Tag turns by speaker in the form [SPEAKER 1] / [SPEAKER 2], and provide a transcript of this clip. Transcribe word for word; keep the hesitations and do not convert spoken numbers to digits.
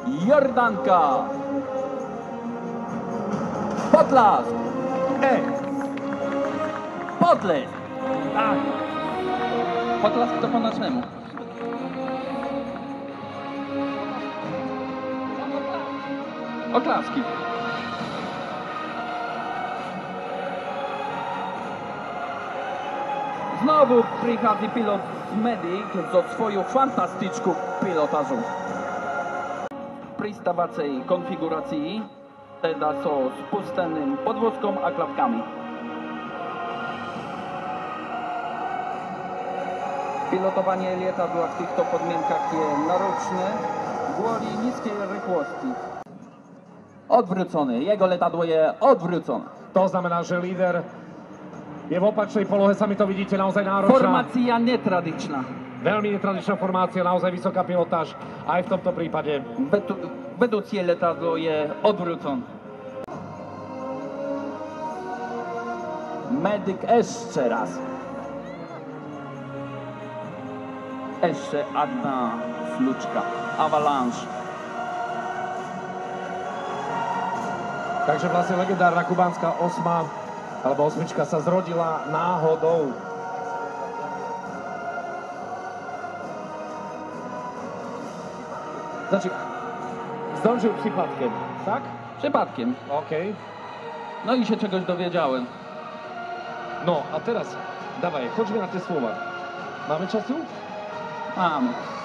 [SPEAKER 1] Jordanka. Podlask.
[SPEAKER 2] E.
[SPEAKER 1] Podlesk.
[SPEAKER 2] Tak.
[SPEAKER 1] Podlask to po naszemu. Oklaski. Znowu prichádza pilot Medic zo svoju fantastickú pilotażu. V pristávacej konfigurácii, teda so spusteným podvozkom a klapkami. Pilotowanie lietadła w týchto podmienkach je náročné kvôli nízkej rýchlosti. Odwrócony, jego letadło je odwrócone.
[SPEAKER 2] To znamená, že líder je v opačnej polohe, sami to vidíte, naozaj náročná.
[SPEAKER 1] Formácia netradičná.
[SPEAKER 2] Veľmi netradičná formácia, naozaj vysoká pilotáž aj v tomto prípade.
[SPEAKER 1] Vedu, vedúcie letadlo je odwrócone. Medic ešte raz. Ešte jedna slučka. Avalanche.
[SPEAKER 2] Takže vlastne legendárna kubánska osma alebo osmička sa zrodila náhodou. Znaczy, zdążył przypadkiem, tak?
[SPEAKER 1] Przypadkiem.
[SPEAKER 2] Okej. Okay.
[SPEAKER 1] No i się czegoś dowiedziałem.
[SPEAKER 2] No, a teraz, dawaj, chodźmy na te słowa. Mamy czasu?
[SPEAKER 1] Mamy.